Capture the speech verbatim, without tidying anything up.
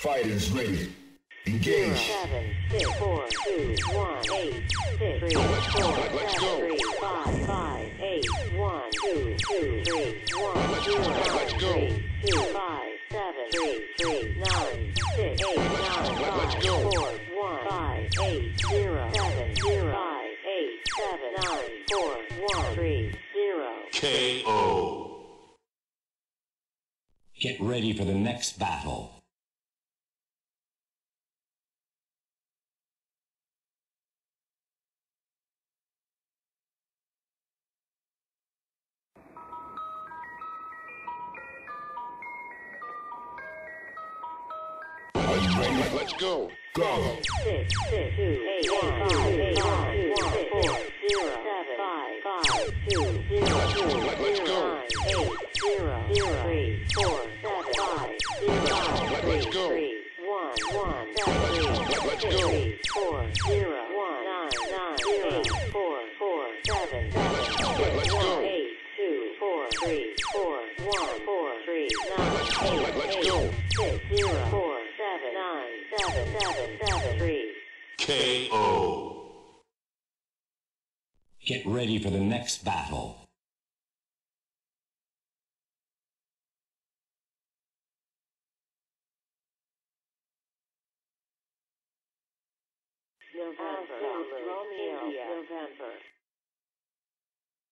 Fighters ready. Engage. Seven, six, four, two, one, eight, six, three, four, Let's go. seven, three, five, five, eight, one, two, two, three, one, zero, Let's go. three, two, five, seven, three, three, nine, six, eight, nine, Let's five, go. four, one, five, eight, zero, seven, zero, five, eight, seven, nine, four, one, three, zero. K O. Get ready for the next battle. Are you ready? Let's go. Go. Six, six, two, eight, one, five, eight, one, two, six, four, zero, seven, five, five, two, zero, two, Let's zero, go. nine, eight, zero, zero, three, four, seven, five, zero, five, Let's three, go. three, one, one, seven, three, Let's six, go. three, four, zero, one, nine, nine, eight, four, four, seven, seven, Let's six, go. one, eight, two, four, three, four, one, four, three, nine, eight, Let's eight, go. six, zero, four, seven, nine, seven, seven, seven, three. K O. Get ready for the next battle. November, Romeo, November.